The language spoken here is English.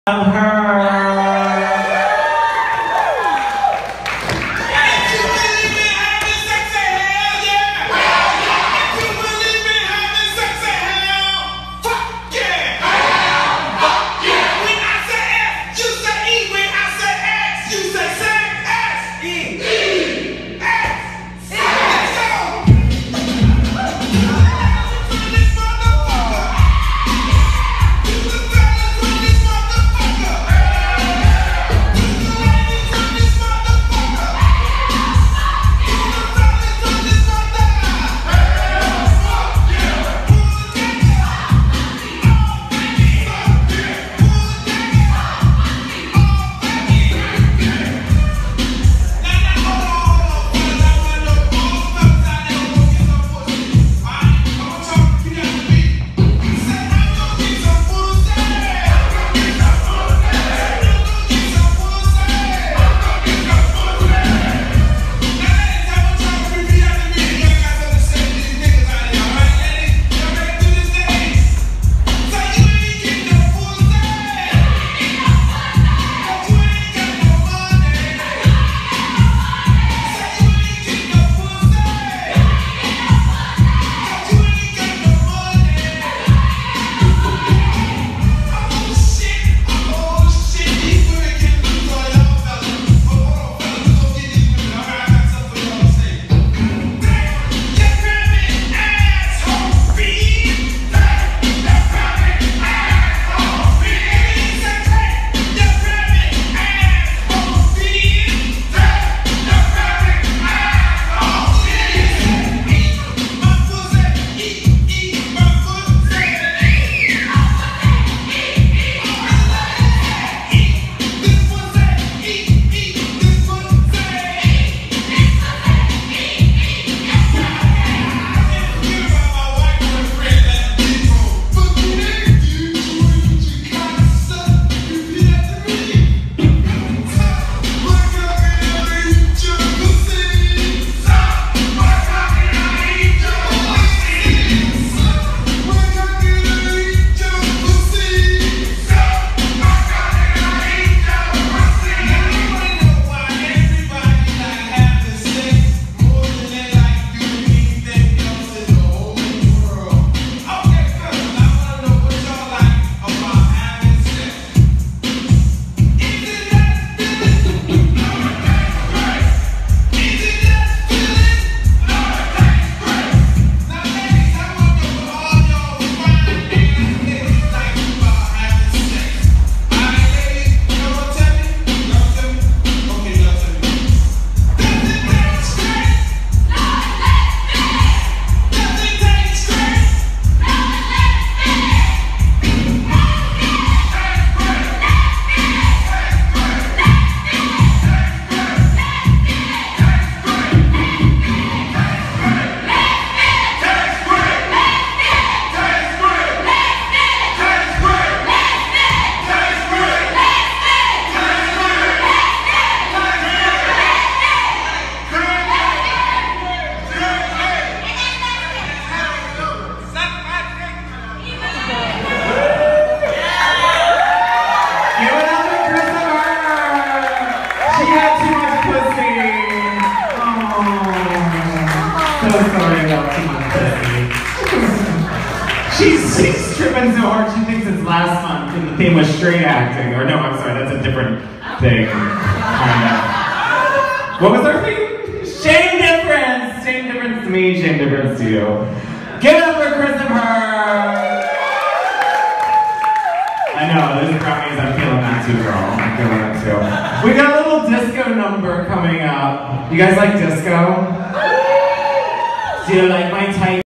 of her. She's tripping so hard she thinks it's last month and the theme was straight acting. Or no, I'm sorry, that's a different thing. What was our theme? Shame difference! Shame difference to me, shame difference to you. Give it up for Chris and her! I know, there's a Grammys, I'm feeling that too, girl. I'm feeling that too. We got a little disco number coming up. You guys like disco? Do you like my type?